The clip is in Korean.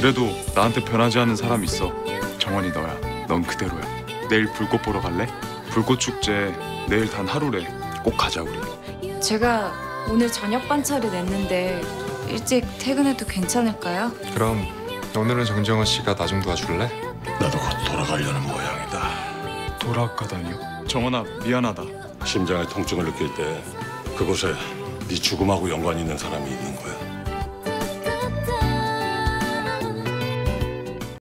그래도 나한테 변하지 않는 사람 있어. 정원이 너야. 넌 그대로야. 내일 불꽃 보러 갈래? 불꽃 축제 내일 단 하루래. 꼭 가자 우리. 제가 오늘 저녁 반차를 냈는데 일찍 퇴근해도 괜찮을까요? 그럼 오늘은 정정원 씨가 나 좀 도와줄래? 나도 곧 돌아가려는 모양이다. 돌아가다니요? 정원아 미안하다. 심장의 통증을 느낄 때 그곳에 네 죽음하고 연관이 있는 사람이 있는 거야.